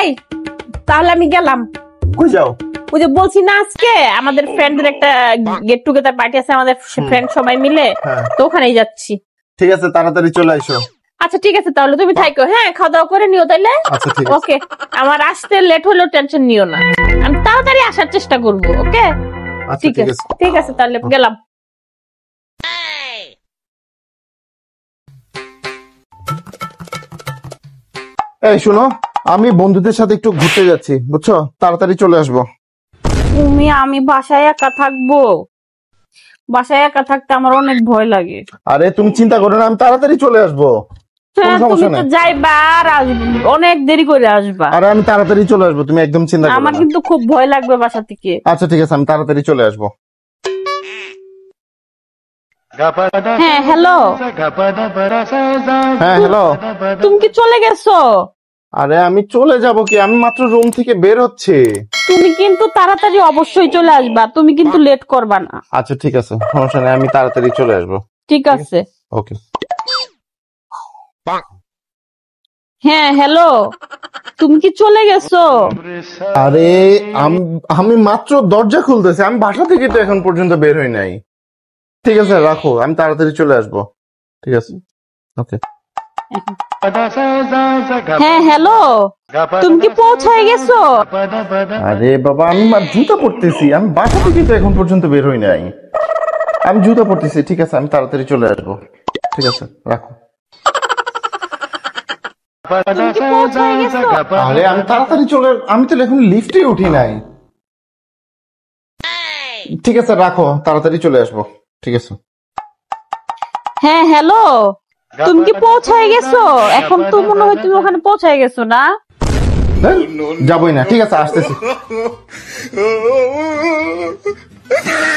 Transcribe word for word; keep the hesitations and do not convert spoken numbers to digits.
এই তাহলে আমি গেলাম। কই যাও? ওই যে বলছি না আজকে আমাদের ফ্রেন্ডদের একটা গেট টুগেদার পার্টি আছে, আমাদের ফ্রেন্ড সবাই মিলে, তো ওখানেই যাচ্ছি। ঠিক আছে, তাড়াতাড়ি চলে আইসো। আচ্ছা ঠিক আছে, তাহলে তুমি থাকো। হ্যাঁ, খাওয়া দাওয়া করে নিও তাইলে। আচ্ছা ঠিক আছে। ওকে, আমার আসতে লেট হলেও টেনশন নিও না, আমি তাড়াতাড়ি আসার চেষ্টা করবো। ওকে আচ্ছা ঠিক আছে, ঠিক আছে তাহলে গেলাম। এই শোনো, আমি বন্ধুদের সাথে একটু ঘুরতে যাচ্ছি, বুঝছো? তাড়াতাড়ি চলে আসবো। তুমি, আমি বাসায় একা থাকবো? বাসায় একা থাকতে আমার অনেক ভয় লাগে। আরে তুমি চিন্তা করো না, আমি তাড়াতাড়ি চলে আসবো। হ্যাঁ, তুমি তো যাইবা আর আসবে, অনেক দেরি করে আসবা। আরে আমি তাড়াতাড়ি চলে আসবো, তুমি একদম চিন্তা করো না। আমার কিন্তু খুব ভয় লাগবে বাসা থেকে। আচ্ছা ঠিক আছে, আমি তাড়াতাড়ি চলে আসবো। হ্যাঁ হ্যালো। হ্যাঁ হ্যালো। তুমি কি চলে গেছো? আরে আমি চলে যাব কি, আমি মাত্র রুম থেকে বের হচ্ছি। তুমি কিন্তু তাড়াতাড়ি অবশ্যই চলে আসবা, তুমি কিন্তু লেট করবা না। আচ্ছা ঠিক আছে, সমস্যা নেই, আমি তাড়াতাড়ি চলে আসবো। ঠিক আছে। ওকে। হ্যাঁ হ্যালো, তুমি কি চলে গেছো? আরে আমি মাত্র দরজা খুলতেছি, আমি বাসা থেকে তো এখন পর্যন্ত বের হই নাই। ঠিক আছে রাখো, আমি তাড়াতাড়ি চলে আসবো। ঠিক আছে, ওকে। হ্যাঁ হ্যালো, তুমি কি পৌঁছায় গেছো? আরে বাবা, আমি জুতা পরতেছি, আমি বাসা থেকে তো এখন পর্যন্ত বের হই নাই, আমি জুতা পরতেছি। ঠিক আছে, আমি তাড়াতাড়ি চলে আসবো। ঠিক আছে রাখো। আরে আমি তাড়াতাড়ি চলে, আমি তো এখন লিফটে উঠি নাই। ঠিক আছে রাখো, তাড়াতাড়ি চলে আসবো। ঠিক আছে। হ্যাঁ হ্যালো, তুমি কি পৌঁছায় গেছো? এখন তো মনে হয় তুমি ওখানে পৌঁছায় গেছো না? যাবোই না, ঠিক আছে আসতেছি।